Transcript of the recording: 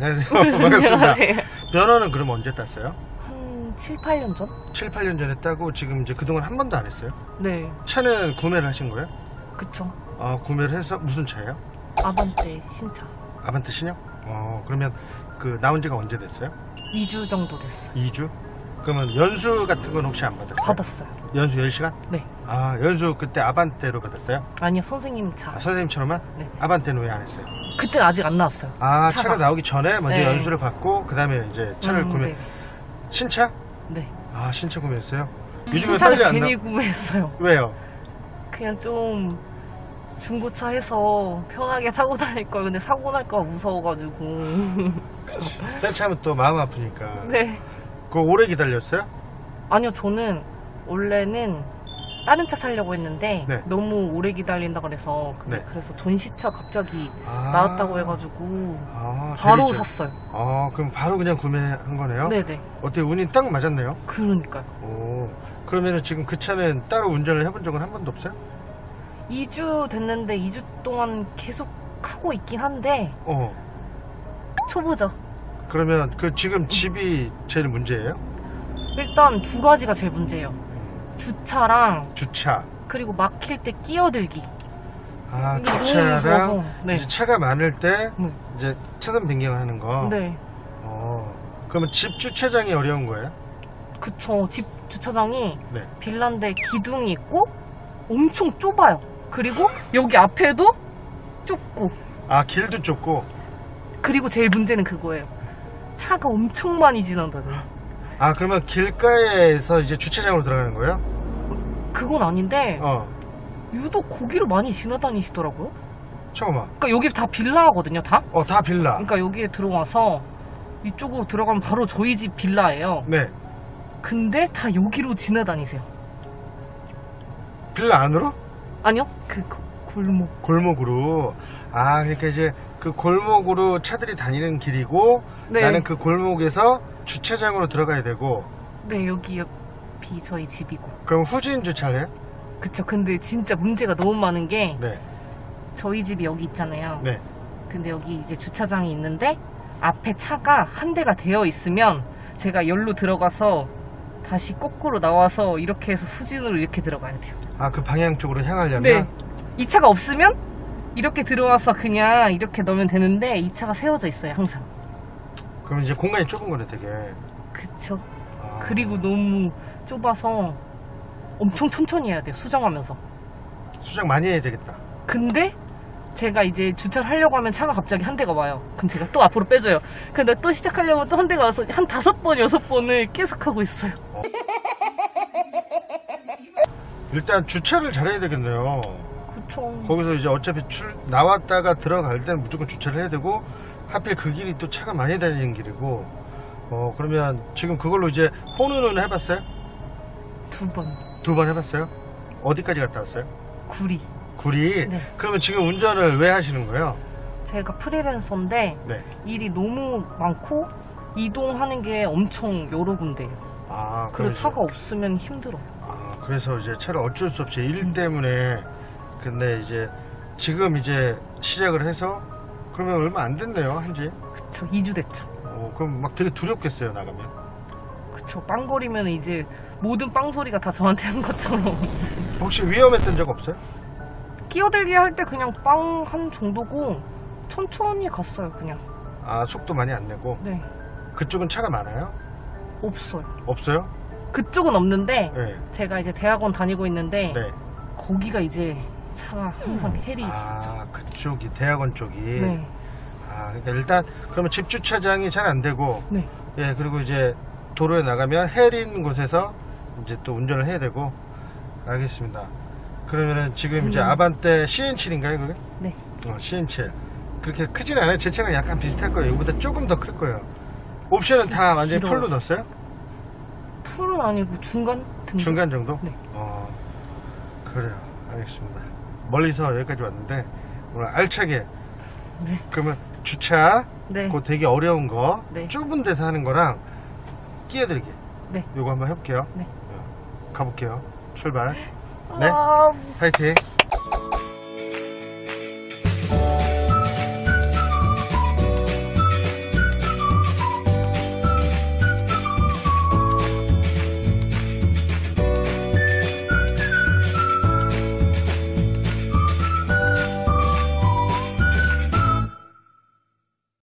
안녕하세요. 반갑습니다. 안녕하세요. 면허는 그럼 언제 땄어요? 한 7, 8년 전? 7, 8년 전에 따고 지금 이제 그동안 한 번도 안 했어요? 네, 차는 구매를 하신 거예요? 그쵸. 구매를 해서 무슨 차예요? 아반떼 신차. 아반떼 신형? 그러면 그 나온 지가 언제 됐어요? 2주 정도 됐어요. 2주? 그러면 연수 같은 건 혹시 안 받았어요? 받았어요. 연수 10시간? 네. 연수 그때 아반떼로 받았어요? 아니요, 선생님 차. 선생님처럼만? 네. 아반떼는 왜 안 했어요? 그때는 아직 안 나왔어요. 차가 나오기 전에 먼저 네. 연수를 받고 그 다음에 이제 차를 구매. 네. 신차? 네. 신차 구매했어요? 요즘에 신차를 빨리 안 괜히 구매했어요. 왜요? 그냥 좀 중고차 해서 편하게 타고 다닐 걸. 근데 사고 날까 무서워가지고. 새 차면 또 마음 아프니까. 네. 그거 오래 기다렸어요? 아니요, 저는 원래는 다른 차 사려고 했는데 네. 너무 오래 기다린다 그래서 네. 그래서 전시차 갑자기 나왔다고 해가지고 바로 재밌죠. 샀어요. 그럼 바로 그냥 구매한 거네요? 네네. 어떻게 운이 딱 맞았네요? 그러니까요. 그러면은 지금 그 차는 따로 운전을 해본 적은 한 번도 없어요? 2주 됐는데 2주 동안 계속 하고 있긴 한데 초보죠. 그러면 그 지금 집이 제일 문제예요? 일단 두 가지가 제일 문제예요. 주차랑 주차. 그리고 막힐 때 끼어들기. 이게 너무 주차랑 무서워서. 네. 이제 차가 많을 때 네. 이제 차선 변경하는 거. 네. 그러면 집 주차장이 어려운 거예요? 그쵸. 집 주차장이 네. 빌라인데 기둥이 있고 엄청 좁아요. 그리고 여기 앞에도 좁고. 길도 좁고. 그리고 제일 문제는 그거예요. 차가 엄청 많이 지나다녀요. 그러면 길가에서 이제 주차장으로 들어가는 거예요? 그건 아닌데 유독 거기로 많이 지나다니시더라고요. 잠깐만. 그러니까 여기 다 빌라거든요, 다. 다 빌라. 그러니까 여기에 들어와서 이쪽으로 들어가면 바로 저희 집 빌라예요. 네. 근데 다 여기로 지나다니세요. 빌라 안으로? 아니요, 그 골목. 골목으로. 그러니까 이제 그 골목으로 차들이 다니는 길이고 네. 나는 그 골목에서 주차장으로 들어가야 되고. 네, 여기 옆이 저희 집이고. 그럼 후진 주차를 해요? 그쵸. 근데 진짜 문제가 너무 많은 게 네. 저희 집이 여기 있잖아요. 네. 근데 여기 이제 주차장이 있는데 앞에 차가 한 대가 되어 있으면 제가 열로 들어가서 다시 거꾸로 나와서 이렇게 해서 후진으로 이렇게 들어가야 돼요. 그 방향 쪽으로 향하려면? 네. 이 차가 없으면 이렇게 들어와서 그냥 이렇게 넣으면 되는데 이 차가 세워져 있어요, 항상. 그럼 이제 공간이 좁은 거네, 되게. 그쵸. 그리고 너무 좁아서 엄청 천천히 해야 돼요, 수정하면서. 수정 많이 해야 되겠다. 근데 제가 이제 주차를 하려고 하면 차가 갑자기 한 대가 와요. 그럼 제가 또 앞으로 빼줘요. 근데 또 시작하려면 또 한 대가 와서 한 5번, 6번을 계속 하고 있어요. 일단 주차를 잘해야 되겠네요. 그쵸. 거기서 이제 어차피 나왔다가 들어갈 때는 무조건 주차를 해야 되고 하필 그 길이 또 차가 많이 다니는 길이고. 그러면 지금 그걸로 이제 호누는 해봤어요? 2번. 2번 해봤어요? 어디까지 갔다 왔어요? 구리. 구리? 네. 그러면 지금 운전을 왜 하시는 거예요? 제가 프리랜서인데 네. 일이 너무 많고 이동하는 게 엄청 여러 군데예요. 그래서 차가 없으면 힘들어요. 그래서 이제 차를 어쩔 수 없이 일 때문에. 근데 이제 지금 이제 시작을 해서 그러면 얼마 안 됐네요, 한지. 그쵸. 2주 됐죠. 그럼 막 되게 두렵겠어요, 나가면. 그쵸. 빵거리면 이제 모든 빵 소리가 다 저한테 한 것처럼. 혹시 위험했던 적 없어요? 끼어들기 할 때 그냥 빵 한 정도고 천천히 갔어요, 그냥. 속도 많이 안 내고. 네. 그쪽은 차가 많아요? 없어요. 없어요? 그쪽은 없는데 네. 제가 이제 대학원 다니고 있는데 네. 거기가 이제 차가 항상 헬이 그쪽이 대학원 쪽이. 네. 그러니까 일단 그러면 집 주차장이 잘 안 되고. 네. 예, 그리고 이제 도로에 나가면 헬인 곳에서 이제 또 운전을 해야 되고. 알겠습니다. 그러면은 지금 이제 아반떼 CN7인가요, 그게? 네. CN7. 그렇게 크진 않아요. 제 차랑 약간 비슷할 거예요. 이거보다 조금 더 클 거예요. 옵션은 다 완전히 풀로 넣었어요? 풀은 아니고 중간 등급. 중간 정도? 네. 그래요. 알겠습니다. 멀리서 여기까지 왔는데 오늘 알차게. 네. 그러면 주차, 네. 그거 되게 어려운 거, 네. 좁은 데서 하는 거랑 끼어들기. 네. 요거 한번 해볼게요. 네. 가볼게요. 출발. 네. 파이팅.